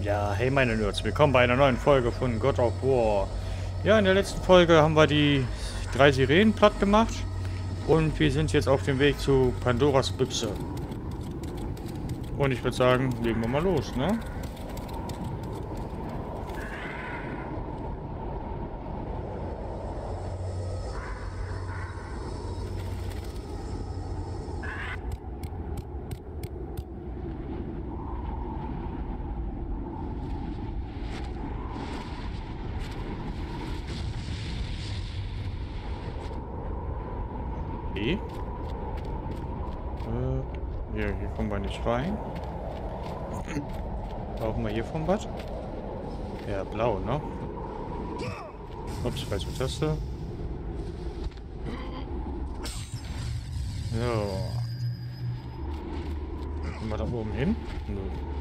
Ja, hey meine Nerds, willkommen bei einer neuen Folge von God of War. Ja, in der letzten Folge haben wir die 3 Sirenen platt gemacht und wir sind jetzt auf dem Weg zu Pandoras Büchse. Und ich würde sagen, legen wir mal los, ne? Okay. Hier kommen wir nicht rein. Brauchen wir hier vom was? Ja, blau, ne? Ups, falsche Taste. So. Kommen wir da oben hin? Nö.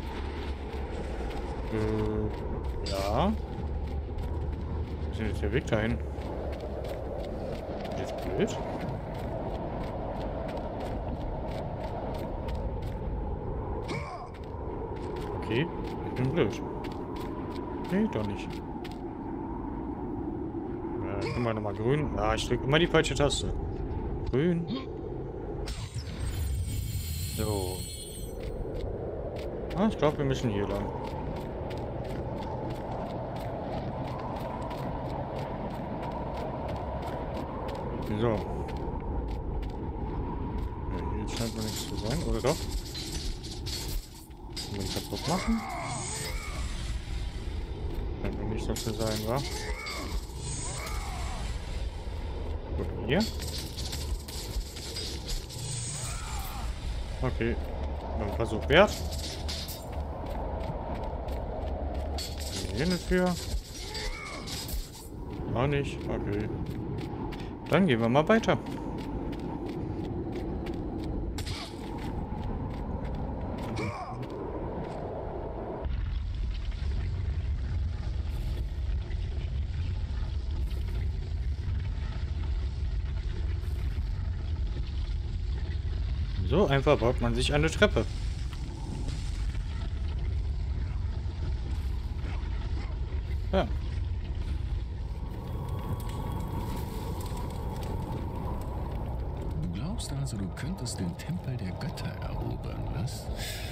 Ja. Wo ist denn jetzt der Weg dahin? Jetzt blöd. Okay, ich bin blöd. Nee, doch nicht. Können wir nochmal grün. Ah, ich drücke immer die falsche Taste. Grün. So. Ah, ich glaube, wir müssen hier lang. So. Ja, hier scheint noch nichts zu sein, oder doch? Können wir die kaputt machen? Scheint noch nicht so zu sein, wa? Gut, hier. Okay. Noch ein Versuch wert. Hier eine Tür. Auch nicht. Okay. Dann gehen wir mal weiter. So einfach baut man sich eine Treppe. Ja. Du glaubst also, du könntest den Tempel der Götter erobern, was?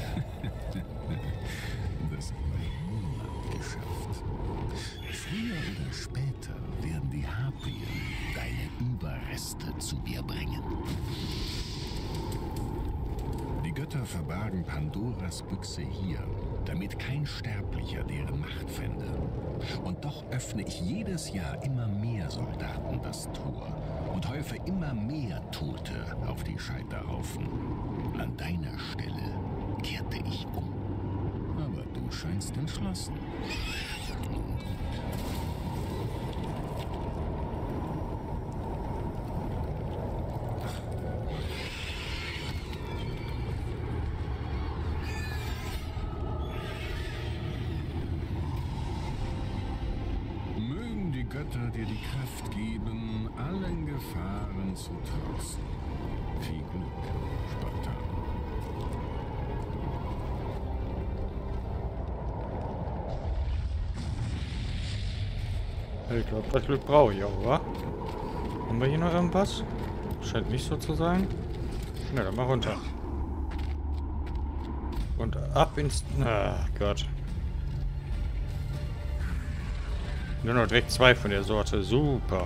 Das hat niemand geschafft. Früher oder später werden die Harpien deine Überreste zu dir bringen. Die Götter verbargen Pandoras Büchse hier, damit kein Sterblicher deren Macht fände. Und doch öffne ich jedes Jahr immer mehr Soldaten das Tor und häufe immer mehr Tote auf die Scheiterhaufen. An deiner Stelle kehrte ich um. Aber du scheinst entschlossen. Nun gut. Götter dir die Kraft geben, allen Gefahren zu trotzen. Viel Glück, Spartan. Ich glaube, das Glück brauche ich auch, oder? Haben wir hier noch irgendwas? Scheint nicht so zu sein. Na, dann mal runter. Und ab ins... Ah, Gott. Nur noch direkt 2 von der Sorte. Super.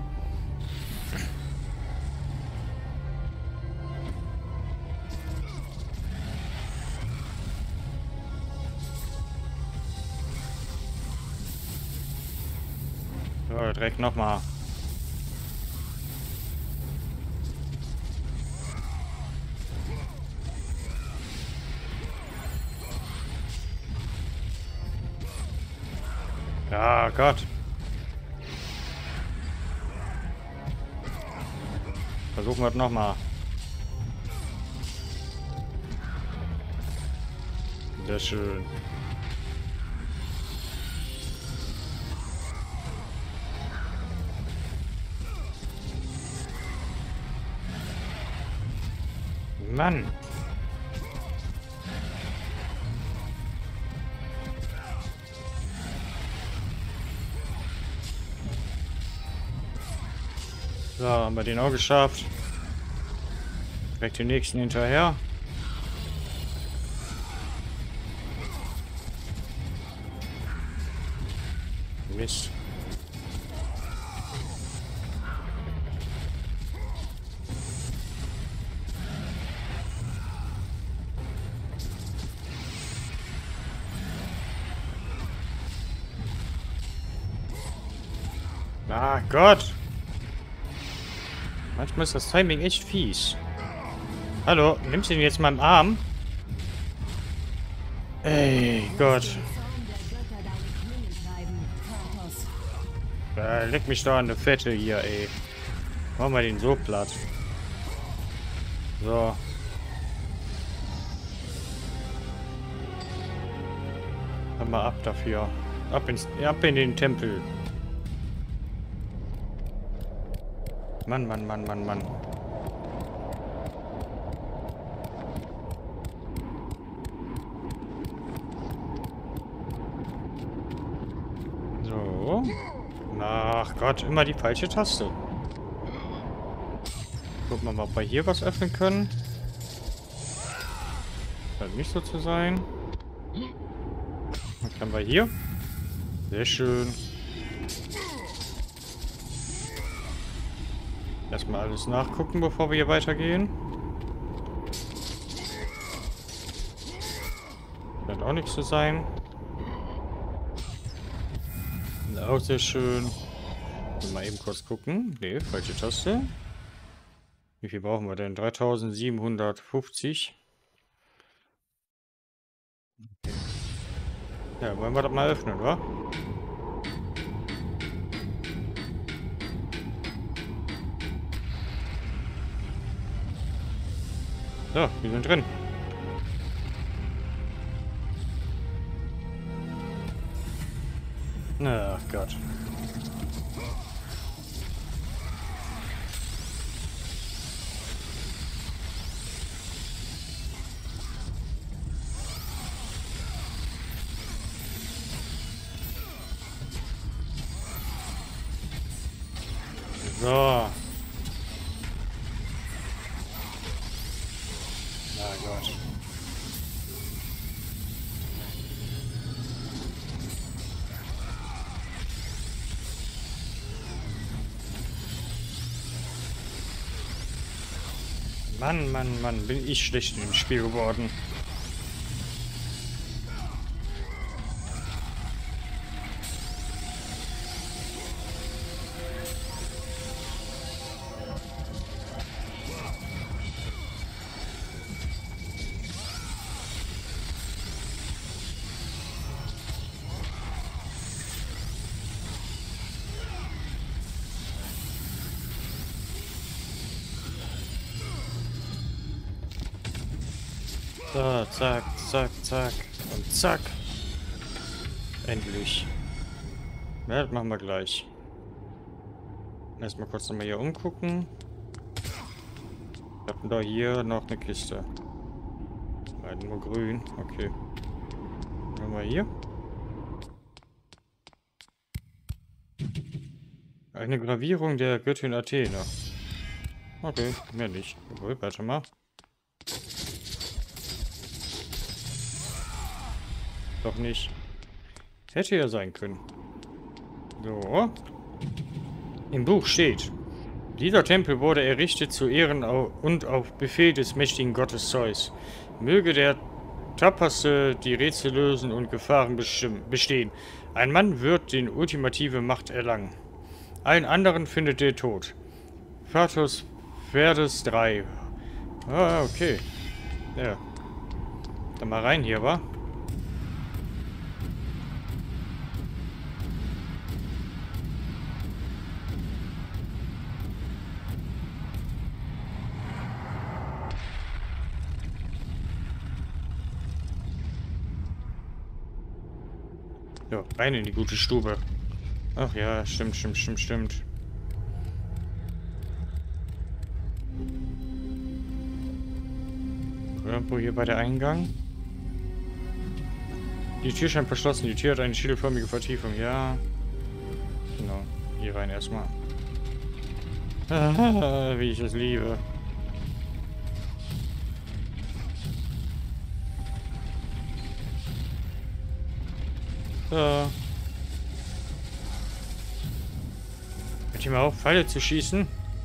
So, direkt nochmal. Ja, Gott. Versuchen wir es nochmal. Sehr schön. Mann. So, haben wir den auch geschafft. Direkt den nächsten hinterher. Mist. Ah Gott. Manchmal ist das Timing echt fies. Hallo, nimmst du ihn jetzt mal im Arm? Ey, Gott. Leck mich da an der Fette hier, ey. Machen wir den so platt. So. Dann mal ab dafür. Ab in den Tempel. Mann, Mann, Mann, Mann, Mann. So. Ach Gott, immer die falsche Taste. Gucken wir mal, ob wir hier was öffnen können. Scheint nicht so zu sein. Dann können wir hier. Sehr schön. Erstmal alles nachgucken, bevor wir hier weitergehen. Scheint auch nichts zu sein. Auch sehr schön. Mal eben kurz gucken. Ne, falsche Taste. Wie viel brauchen wir denn? 3750. Okay. Ja, wollen wir das mal öffnen, wa? So, wir sind drin. Ach Gott. So. Na Gott. Mann, Mann, Mann, bin ich schlecht in dem Spiel geworden. So, zack, zack, zack und zack. Endlich. Ja, das machen wir gleich. Erstmal kurz nochmal hier umgucken. Wir hatten da hier noch eine Kiste. Leider nur grün. Okay. Machen wir hier. Eine Gravierung der Göttin Athene. Okay, mehr nicht. Obwohl, warte mal. Doch nicht. Hätte ja sein können. So. Im Buch steht: Dieser Tempel wurde errichtet zu Ehren und auf Befehl des mächtigen Gottes Zeus. Möge der Tapferste die Rätsel lösen und Gefahren bestehen. Ein Mann wird die ultimative Macht erlangen. Allen anderen findet der Tod. Fatus Verdes 3. Ah, okay. Ja. Dann mal rein hier, wa? Ja, rein in die gute Stube. Ach ja, stimmt. Irgendwo hier bei der Eingang. Die Tür scheint verschlossen. Die Tür hat eine schädelförmige Vertiefung. Ja. Genau. Hier rein erstmal. Ah, wie ich es liebe. So. Könnt ihr mal auf, Pfeile zu schießen?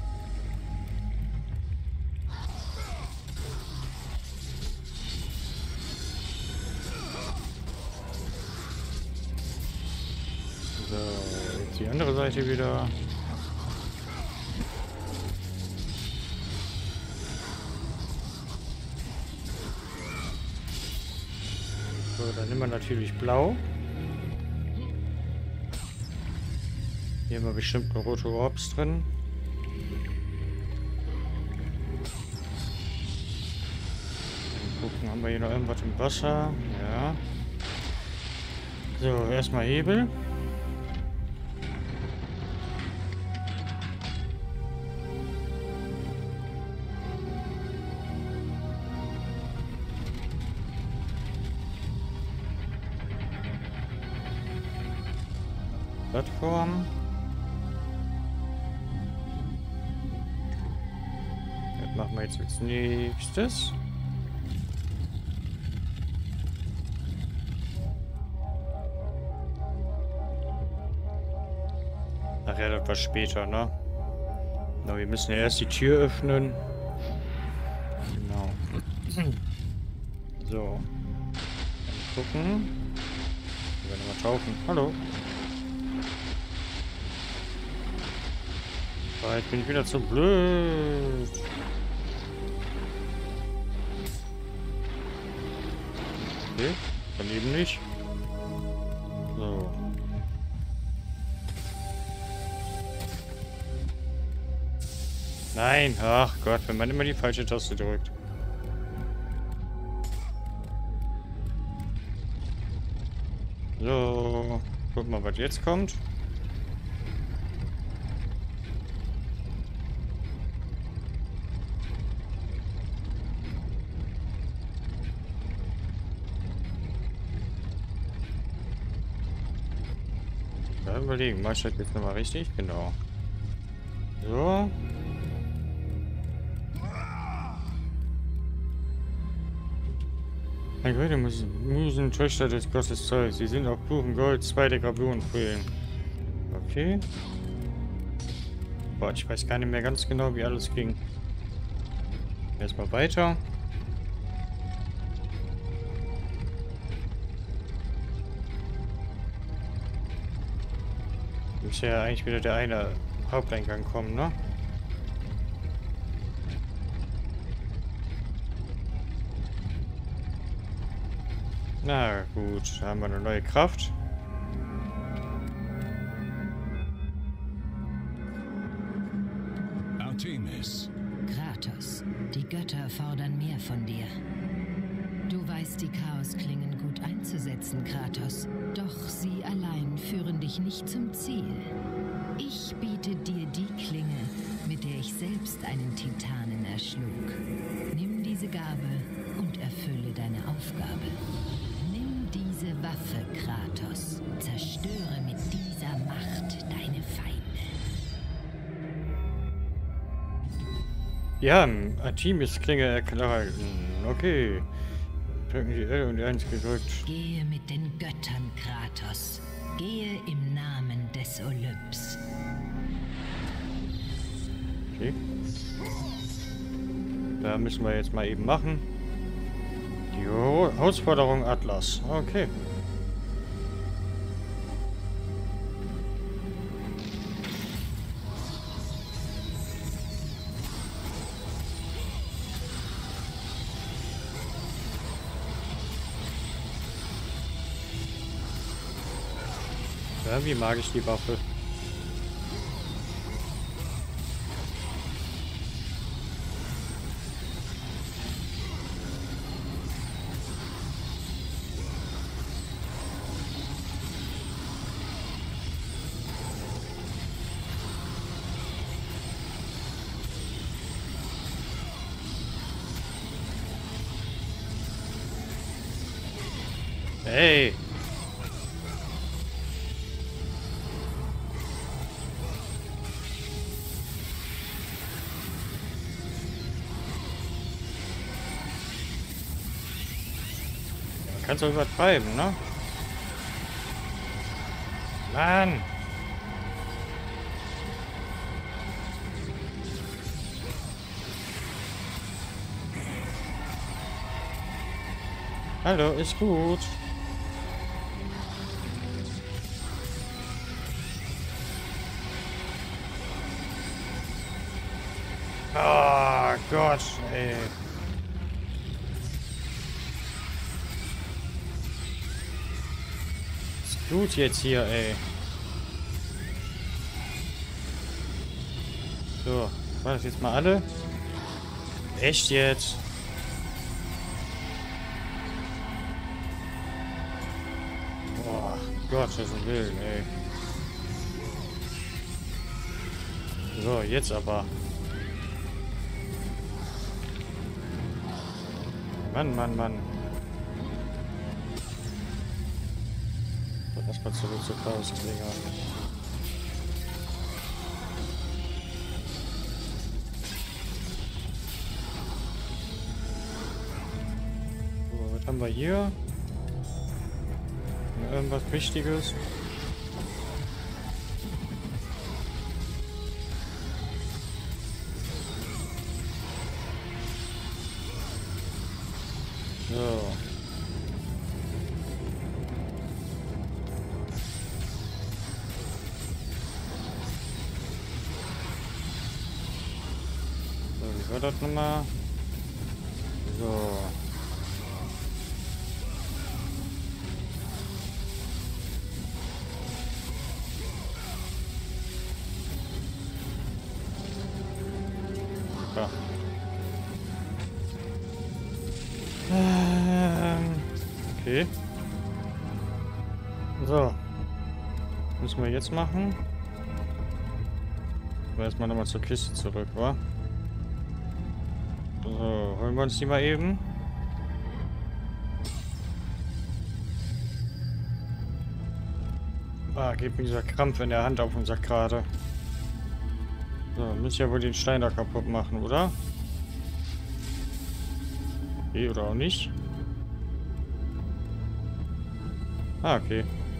So, jetzt die andere Seite wieder. So, dann nehmen wir natürlich blau. Hier haben wir bestimmt eine rote Orbs drin. Dann gucken, haben wir hier noch irgendwas im Wasser? Ja. So, erstmal Hebel. Plattform. Das machen wir jetzt als nächstes. Ach ja, das war später, ne? Na, wir müssen ja erst die Tür öffnen. Genau. So. Dann gucken. Wir werden mal tauchen. Hallo. Oh, jetzt bin ich wieder zu blöd. Okay, daneben nicht. So. Nein, ach Gott, wenn man immer die falsche Taste drückt. So, guck mal, was jetzt kommt. Ja, überlegen, mach ich das jetzt nochmal richtig? Genau. So. Ein Größe Musen, Töchter des Gottes Zeus. Sie sind auf purem Gold, 2 der Gravuren füllen. Okay. Boah, ich weiß gar nicht mehr ganz genau, wie alles ging. Erstmal weiter. Muss ja eigentlich wieder der eine Haupteingang kommen, ne? Na gut, da haben wir eine neue Kraft. Artemis. Kratos, die Götter fordern mehr von dir. Du weißt die Chaosklingen gut einzusetzen, Kratos. Doch sie allein führen dich nicht zum Ziel. Ich biete dir die Klinge, mit der ich selbst einen Titanen erschlug. Nimm diese Gabe und erfülle deine Aufgabe. Nimm diese Waffe, Kratos. Zerstöre mit dieser Macht deine Feinde. Ja, Artemis Klinge erhalten. Okay. Drücken die L und die 1 gedrückt. Gehe mit den Göttern, Kratos. Gehe im Namen des Olymps. Okay. Da müssen wir jetzt mal eben machen. Die Herausforderung Atlas. Okay. Ja, wie mag ich die Waffe? Hey! Kannst du übertreiben, ne? Mann! Hallo, ist gut. Oh Gott, ey. Was tut jetzt hier, ey? So, war das jetzt mal alle? Echt jetzt? Boah, Gott, das ist wild, ey. So, jetzt aber. Mann, Mann, Mann. So, erstmal zurück zur Chaos-Klinge. So, was haben wir hier? Irgendwas Wichtiges? So. So, wie war das nochmal? So. Ja. Okay. So. Müssen wir jetzt machen. Aber erstmal nochmal zur Kiste zurück, wa? So, holen wir uns die mal eben. Ah, geht mir dieser Krampf in der Hand auf den Sack gerade. So, müssen ja wohl den Stein da kaputt machen, oder? Okay, oder auch nicht. Ah, okay.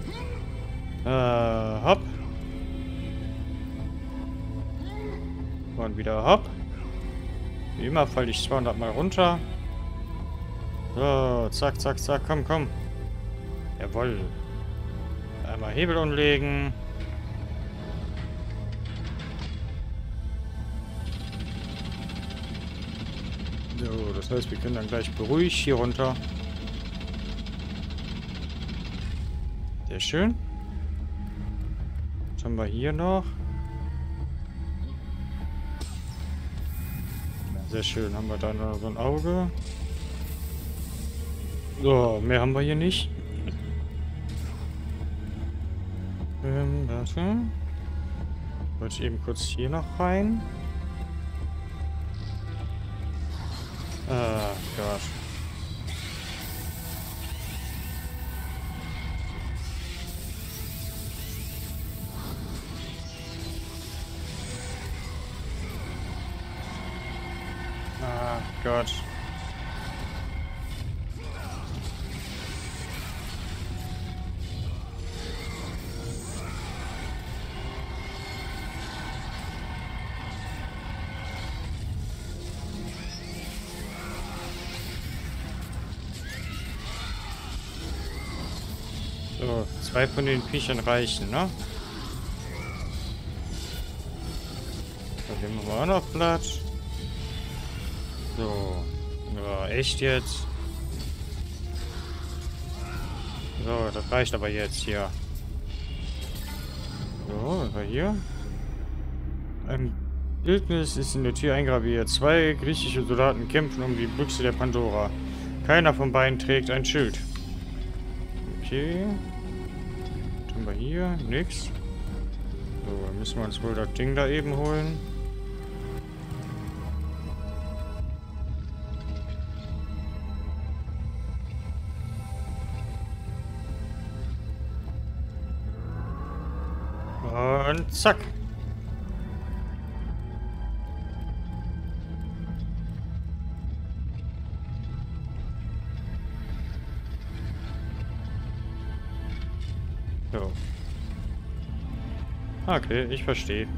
Hopp. Und wieder hopp. Wie immer falle ich 200 Mal runter. So, zack, zack, zack. Komm, komm. Jawohl. Einmal Hebel umlegen. So, das heißt, wir können dann gleich beruhigt hier runter. Sehr schön. Was haben wir hier noch? Ja, sehr schön. Haben wir da noch so ein Auge. So, mehr haben wir hier nicht. Warte. Wollte ich eben kurz hier noch rein. Ah, Gott. Ah, Gott. So, 2 von den Viechern reichen, ne? So, hier machen wir auch noch Platz. So. Ja, echt jetzt? So, das reicht aber jetzt hier. So, was war hier? Ein Bildnis ist in der Tür eingraviert. 2 griechische Soldaten kämpfen um die Büchse der Pandora. Keiner von beiden trägt ein Schild. Okay. Was haben wir hier? Nix. So, dann müssen wir uns wohl das Ding da eben holen. Und zack. So. Okay, ich verstehe.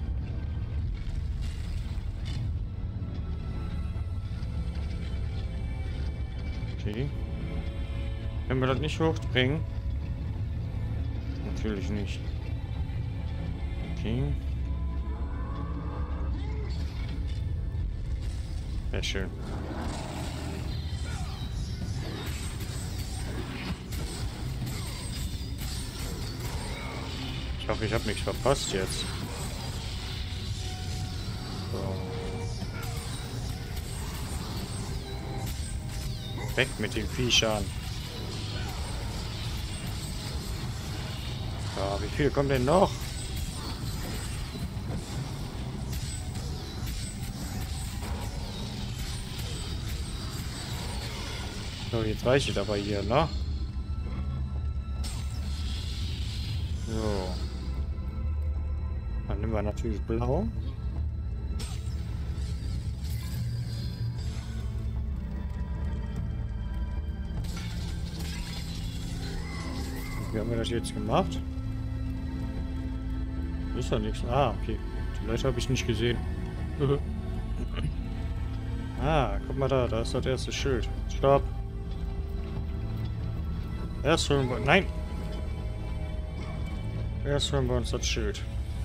Okay. Können wir das nicht hochbringen? Natürlich nicht. Okay. Sehr schön. Ich hoffe, ich habe nichts verpasst jetzt. So. Weg mit den Viechern. Ja, wie viel kommt denn noch? So, jetzt reicht es aber hier, ne? So. Dann nehmen wir natürlich blau. Wie haben wir das jetzt gemacht? Ist doch nichts. Ah, okay. Die Leute habe ich nicht gesehen. Ah, guck mal da. Da ist das erste Schild. Stopp. Erst holen wir... Nein! Erst holen wir uns das Schild.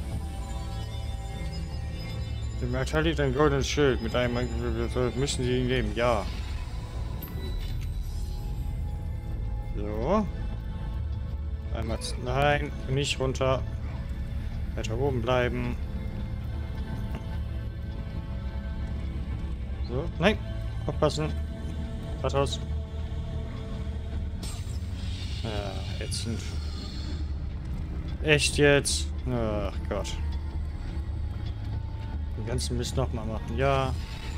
Dem erteilt ein goldenes Schild mit einem... Müssen Sie ihn nehmen? Ja. So. Einmal... Nein, nicht runter. Weiter oben bleiben. So. Nein! Aufpassen. Rathaus. Ja, jetzt sind... Echt jetzt? Ach Gott. Den ganzen Mist nochmal machen. Ja.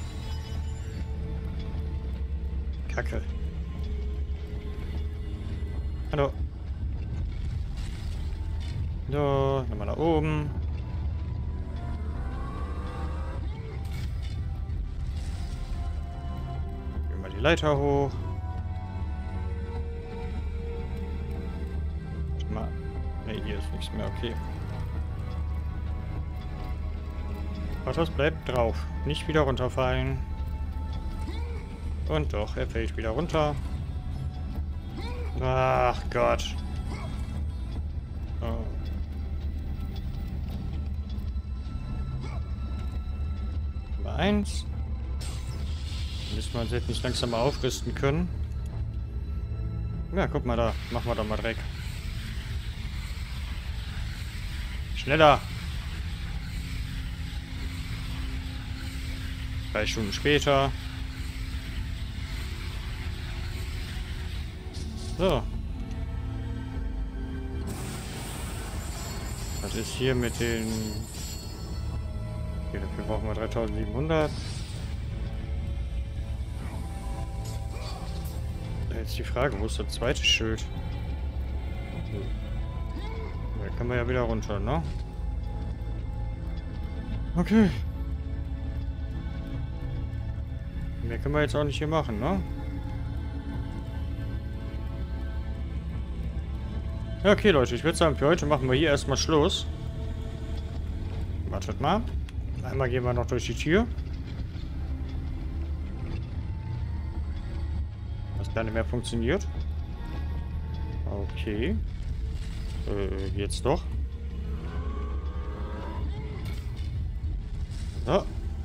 Kacke. Hallo. So, nochmal nach oben. Gehen wir die Leiter hoch. Ne, hier ist nichts mehr, okay. Was bleibt drauf? Nicht wieder runterfallen. Und doch, er fällt wieder runter. Ach Gott. Oh. Nummer 1. Müssen wir uns jetzt nicht langsam mal aufrüsten können. Ja, guck mal da. Machen wir doch mal Dreck. Schneller! 3 Stunden später. So. Was ist hier mit den... Okay, dafür brauchen wir 3700. Jetzt die Frage, wo ist das zweite Schild? Da können wir ja wieder runter, ne? Okay. Mehr können wir jetzt auch nicht hier machen, ne? Ja, okay, Leute. Ich würde sagen, für heute machen wir hier erstmal Schluss. Wartet mal. Einmal gehen wir noch durch die Tür. Was gar nicht mehr funktioniert. Okay. Jetzt doch. So.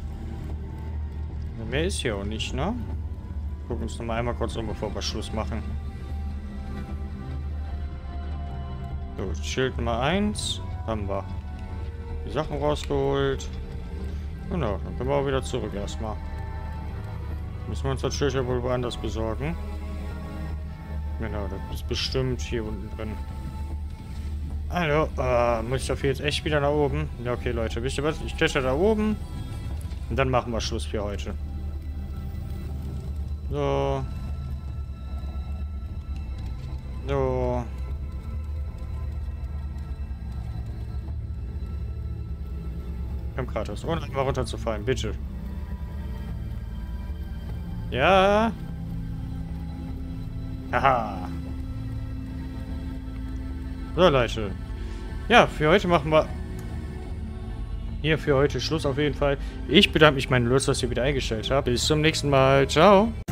Mehr ist hier auch nicht, ne? Gucken uns noch mal einmal kurz um, bevor wir Schluss machen. So, Schild Nummer 1 haben wir. Die Sachen rausgeholt. Genau, dann können wir auch wieder zurück erstmal. Müssen wir uns das Schild ja wohl woanders besorgen. Genau, das ist bestimmt hier unten drin. Hallo, muss ich dafür jetzt echt wieder nach oben? Ja, okay, Leute, wisst ihr was? Ich kletter da oben. Und dann machen wir Schluss für heute. So. So. Komm, Kratos. Ohne einmal runterzufallen, bitte. Ja. Haha. So, Leute. Ja, für heute machen wir hier für heute Schluss auf jeden Fall. Ich bedanke mich, meine Lust, dass ihr wieder eingestellt habt. Bis zum nächsten Mal. Ciao.